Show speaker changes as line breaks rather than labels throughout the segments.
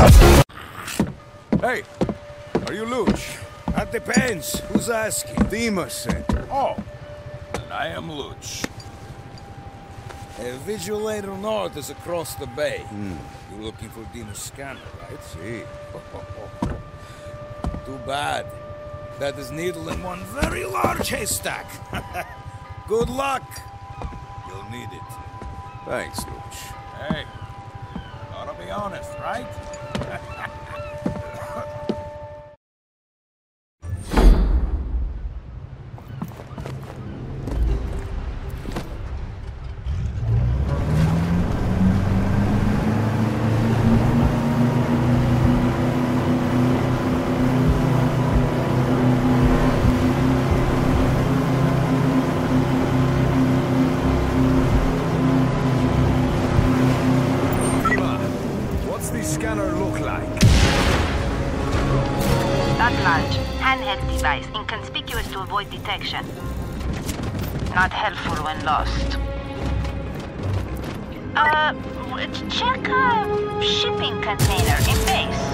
Hey, are you Luch?
That depends. Who's asking?
Demas sent.
Oh, then I am Luch.
Vigilator North is across the bay. You're looking for Demas Scanner, right?
See.
Too bad. That is needle in one very large haystack. Good luck. You'll need it.
Thanks, Luch.
Hey, gotta be honest, right?
Device, inconspicuous to avoid detection. Not helpful when lost. Check a shipping container in base.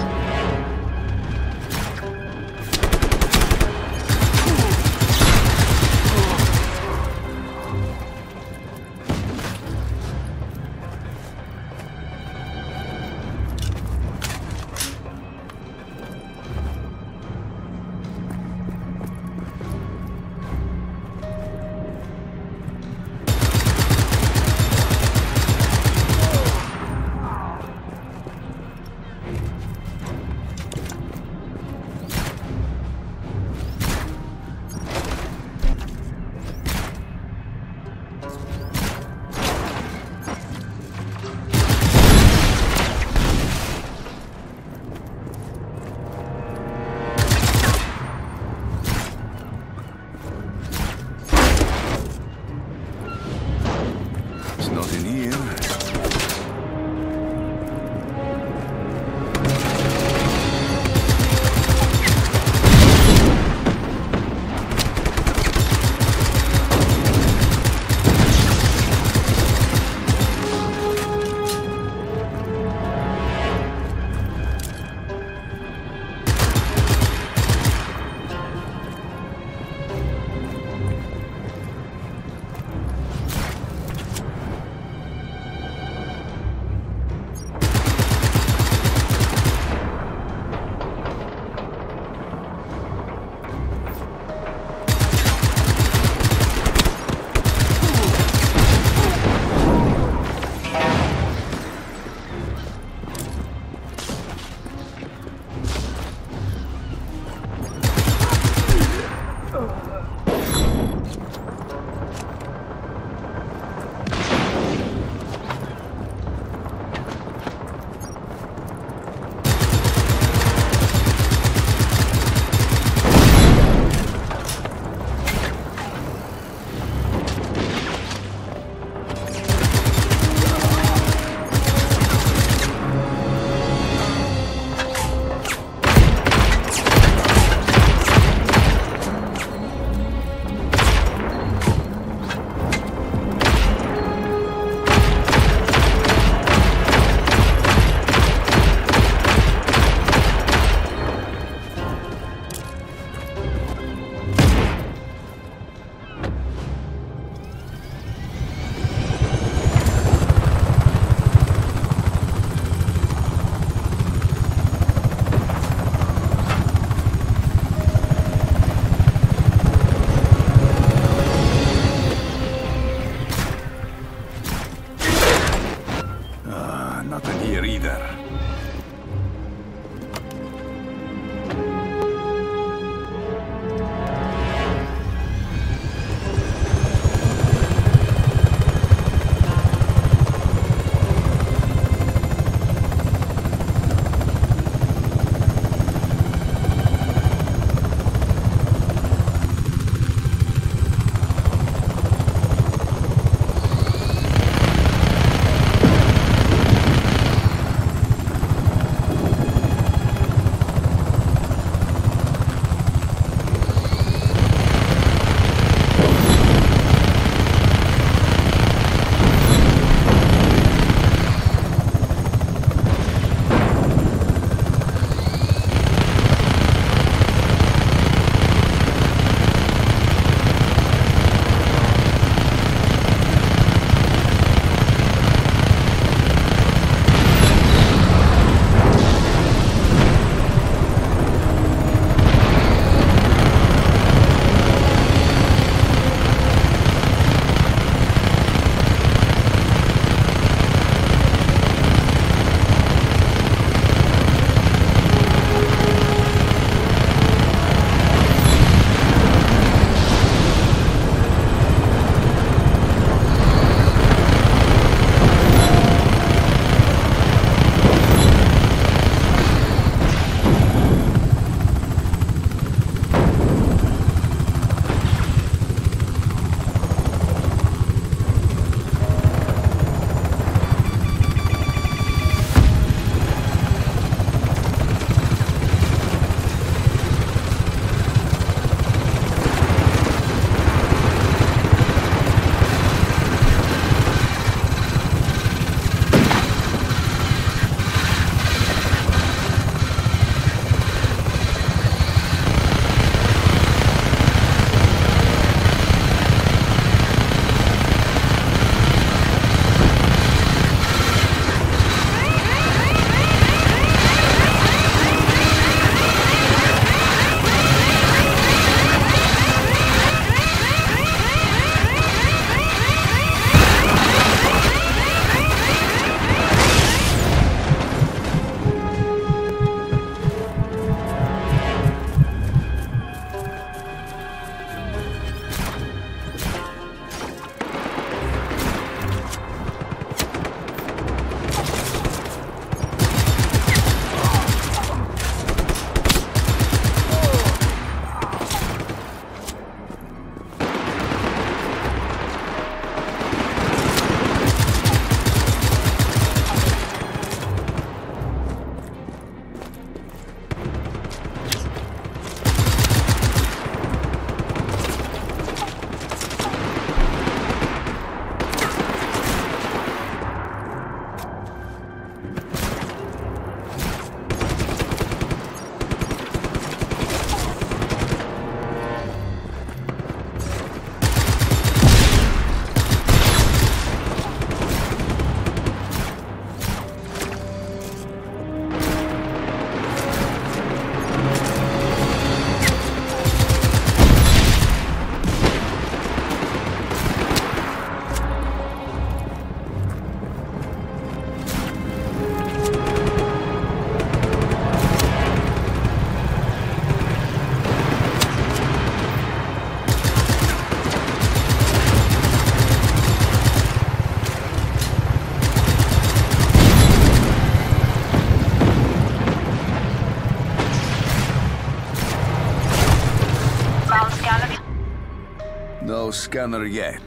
No scanner yet.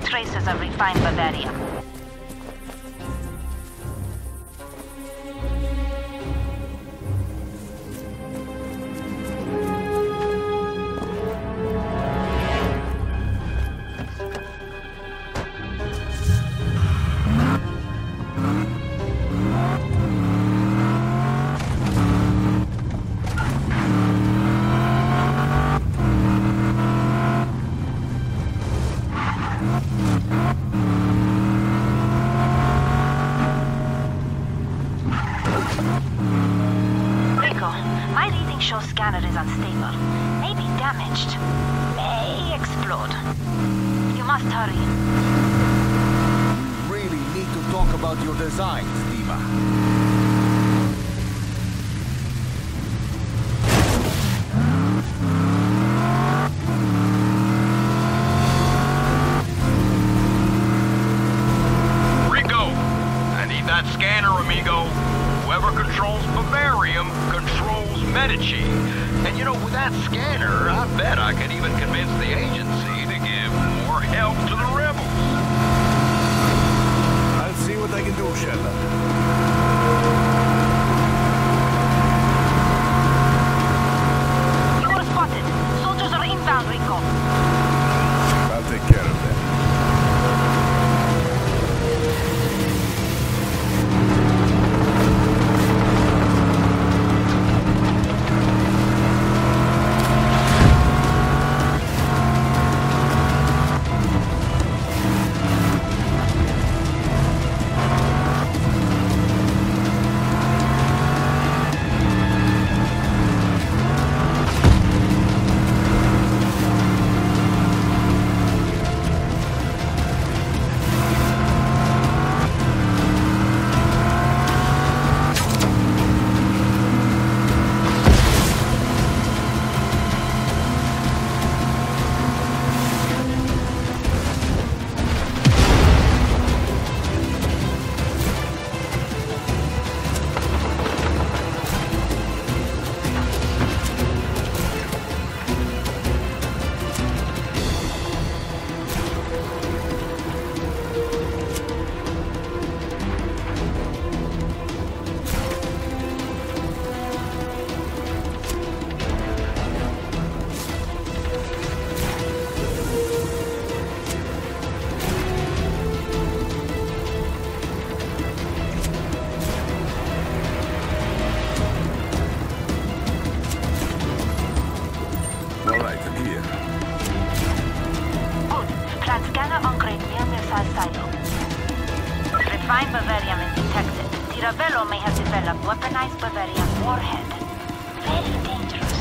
traces of refined Bavarium. Show scanner is unstable. May be damaged. May explode. You must hurry.
We really need to talk about your designs, Dima.
Rico, I need that scanner, amigo. Whoever controls Bavarium controls Medici. And you know, with that scanner, I bet I could even convince the agency to give more help to the rebels.
I'll see what I can do, Sheldon.
You are spotted. Soldiers are inbound, Rico.
I'll take care of that.
Refined Bavarium is detected. Tiravello may have developed weaponized Bavarium warhead. Very dangerous.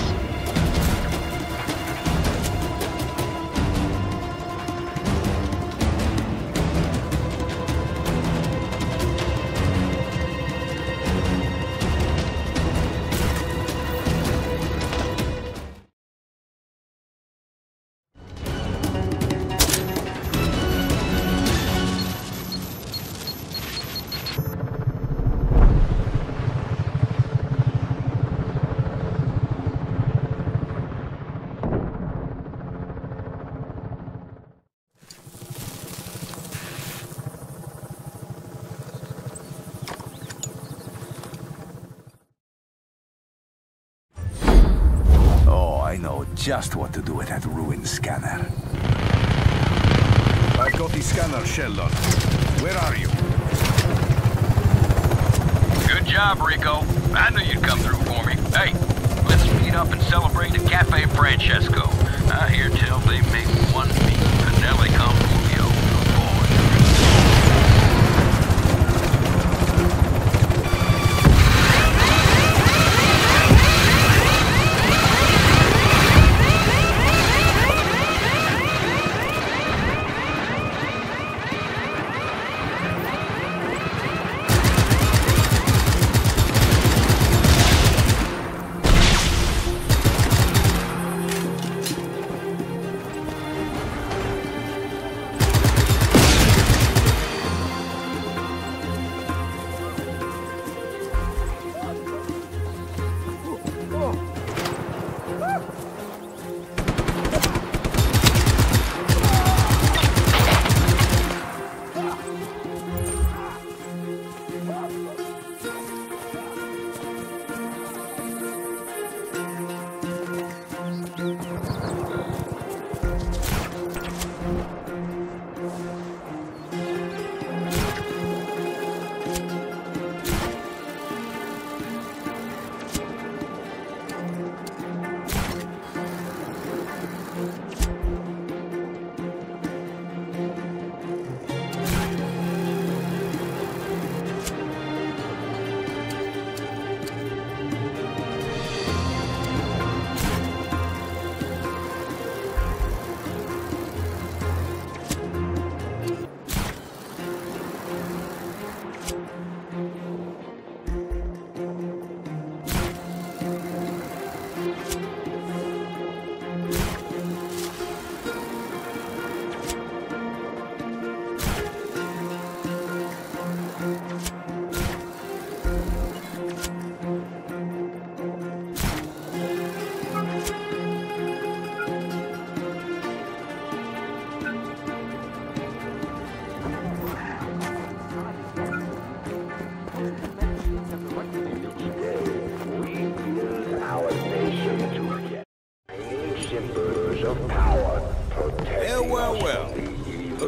I know just what to do with that ruined scanner.
I've got the scanner, Sheldon. Where are you?
Good job, Rico. I knew you'd come through for me. Hey, let's meet up and celebrate at Cafe Francesco. I hear tell they make one meat Pinelli con Fulvio.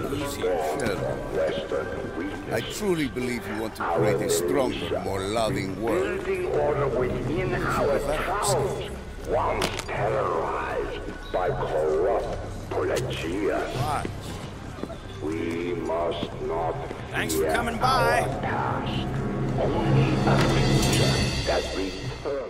Easy, Sheldon. I truly believe you want to create a stronger, more loving world.
Building order within our towns, once terrorized by corrupt Pelagia.
Watch.
We must not
Thanks for
fear
coming by.
our past. Only a future that returns.